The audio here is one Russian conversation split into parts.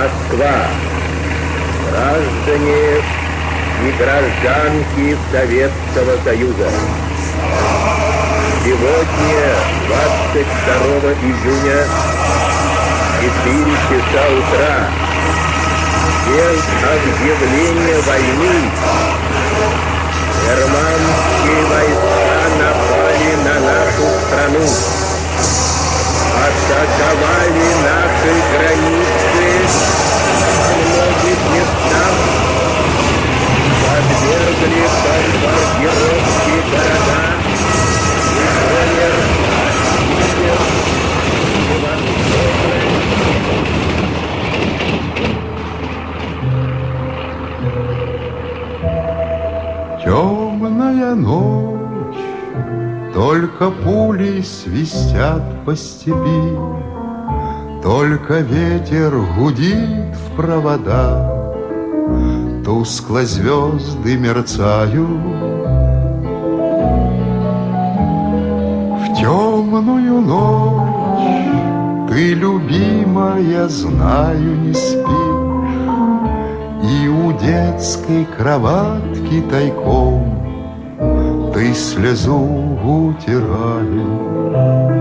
Москва. Граждане и гражданки Советского Союза. Сегодня, 22 июня, 4 часа утра, день объявления войны, германские войска напали на нашу страну, атаковали наши границы во многих местах, подвергли бомбардировке города Житомир, Питер, Севастополь. Темная ночь, только пули свистят по степи, только ветер гудит в провода, тускло звезды мерцают. В темную ночь ты, любимая, знаю, не спишь, и у детской кроватки тайком ты слезу утираешь.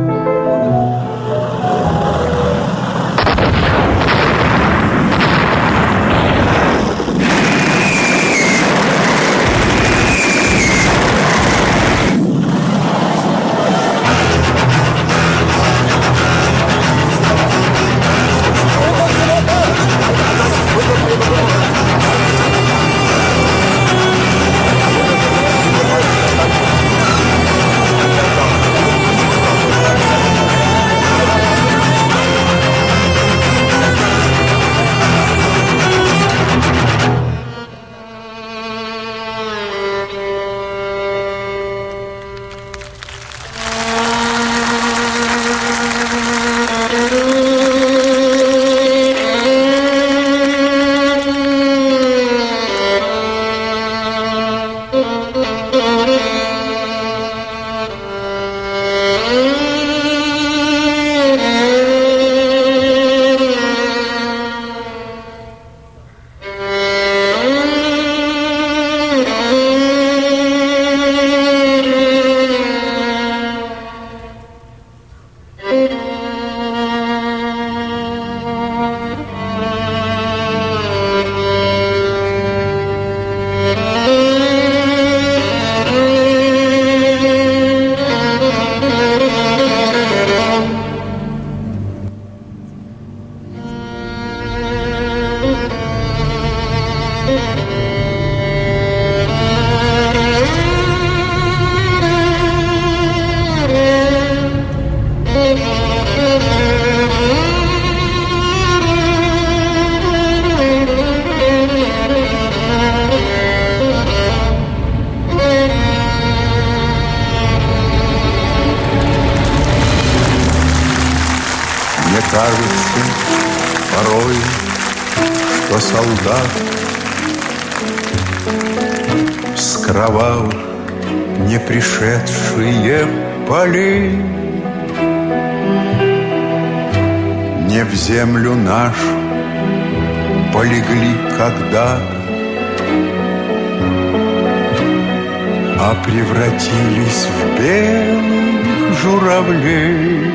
Мне кажется порой, что солдат с кровавых не пришедшие полей не в землю нашу полегли когда-то, а превратились в белых журавлей.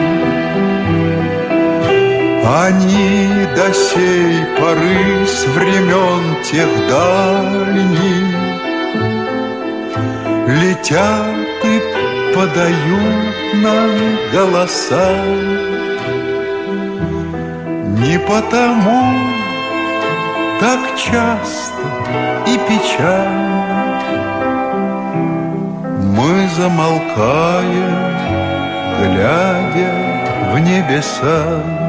Они до сей поры с времен тех дальних летят и подают нам голоса. Не потому так часто и печально мы замолкаем, глядя в небеса.